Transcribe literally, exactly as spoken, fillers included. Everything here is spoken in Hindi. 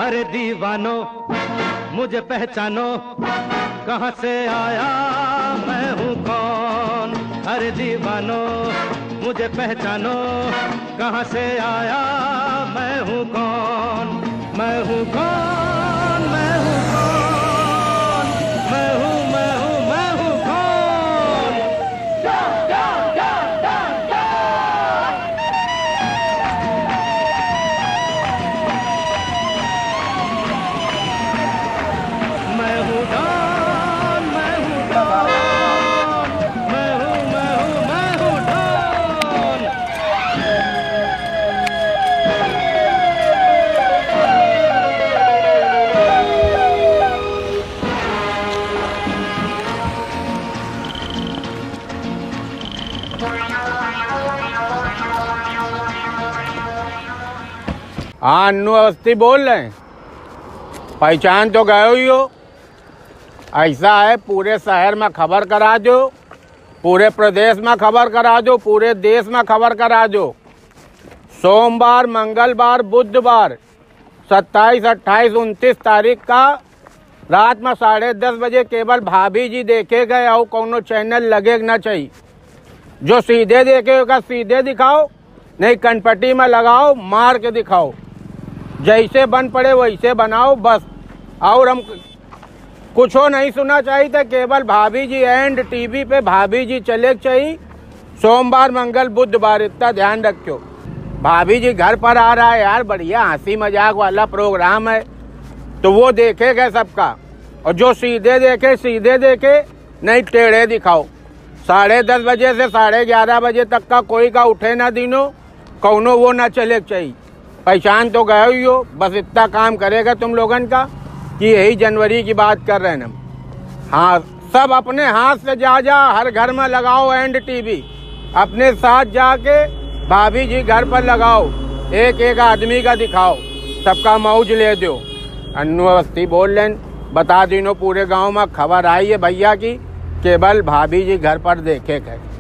अरे दीवानो मुझे पहचानो, कहाँ से आया मैं हूँ कौन। अरे दीवानो मुझे पहचानो, कहाँ से आया मैं हूँ कौन। मैं हूँ कौन, मैं हूँ कौन, मैं हूँ मैं हूँ मैं हूँ कौन। मैं हूँ डॉन, मैं हूँ डॉन, मैं हूँ मैं हूँ मैं हूँ डॉन। हाँ अन्नू अवस्थी बोल रहे हैं। पहचान तो गए ही हो। ऐसा है, पूरे शहर में खबर करा दो, पूरे प्रदेश में खबर करा दो, पूरे देश में खबर करा दो। सोमवार, मंगलवार, बुधवार सत्ताईस अट्ठाईस उनतीस तारीख का रात में साढ़े दस बजे केवल भाभी जी देखे गए और कोनो चैनल लगे ना चाहिए। जो सीधे देखेगा सीधे दिखाओ, नहीं कनपट्टी में लगाओ, मार के दिखाओ, जैसे बन पड़े वैसे बनाओ बस। और हम कुछ हो नहीं सुना चाहिए था, केवल भाभी जी एंड टीवी पे भाभी जी चले चाहिए। सोमवार मंगल बुधवार इतना ध्यान रखो। भाभी जी घर पर आ रहा है यार, बढ़िया हंसी मजाक वाला प्रोग्राम है तो वो देखेगा सबका। और जो सीधे देखे सीधे देखे, नहीं टेढ़े दिखाओ। साढ़े दस बजे से साढ़े ग्यारह बजे तक का कोई का उठे ना दिनो, कौनो वो ना चले चाहिए। पहचान तो गए ही हो, बस इतना काम करेगा तुम लोगन का कि यही जनवरी की बात कर रहे हैं हम। हाँ, सब अपने हाथ से जा जा हर घर में लगाओ एंड टीवी, अपने साथ जाके भाभी जी घर पर लगाओ, एक एक आदमी का दिखाओ, सबका मौज ले दो। अन्नू अवस्थी बोल रहे हैं, बता दिनो पूरे गांव में खबर आई है भैया की केवल भाभी जी घर पर देखे गए।